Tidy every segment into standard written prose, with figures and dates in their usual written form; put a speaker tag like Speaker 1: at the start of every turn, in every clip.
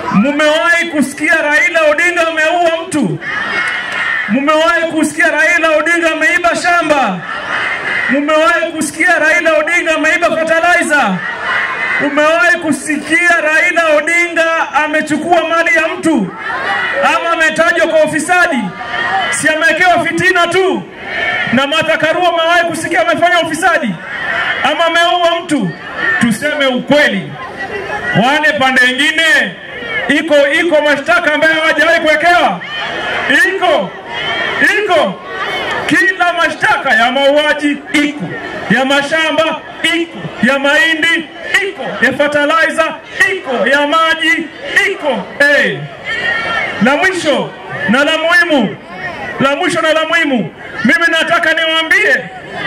Speaker 1: Mumewahi kusikia Raila Odinga ameua mtu? Mumewahi kusikia Raila Odinga ameiba shamba? Mumewahi kusikia Raila Odinga ameiba fertilizer? Umewahi kusikia Raila Odinga amechukua mali ya mtu? Ama ametajwa kwa ufisadi? Si amewekewa fitina tu? Na Martha Karua umewahi kusikia amefanya ufisadi? Ama ameua mtu? Tuseme ukweli. Wale pande nyingine iko mashtaka ambayo hawajawahi kuwekewa? Iko. Kila mashtaka ya mauaji iko, ya mashamba iko, ya mahindi iko, ya fertilizer iko, ya maji iko. La mwisho na la muhimu, mimi nataka niwaambie,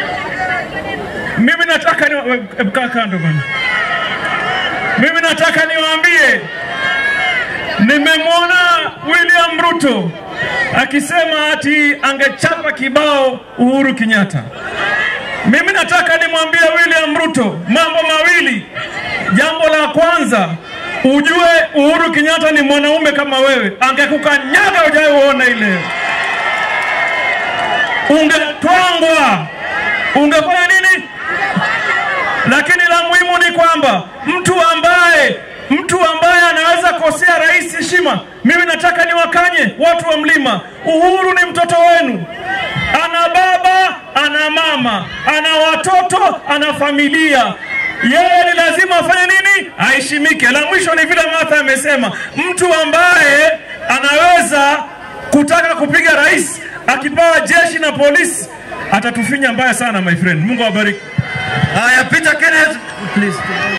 Speaker 1: nimemwona William Ruto akisema ati angechapa kibao Uhuru Kenyatta. Mimi nataka nimwambie William Ruto mambo mawili. Jambo la kwanza, ujue Uhuru Kenyatta ni mwanaume kama wewe. Angekukanyaga hujaona ile, ungetwangwa, ungefanya nini? Lakini la muhimu ni kwamba mtu ambaye anaweza kosea rais heshima, mimi nataka niwakanye watu wa Mlima, Uhuru ni mtoto wenu. Ana baba, ana mama, ana watoto, ana familia. Yeye ni lazima afanye nini? Aheshimike. La mwisho ni vile Martha amesema, mtu ambaye anaweza kutaka kupiga rais akipawa jeshi na polisi atatufinya mbaya sana, my friend. Mungu awabariki.
Speaker 2: Peter Kenneth, please.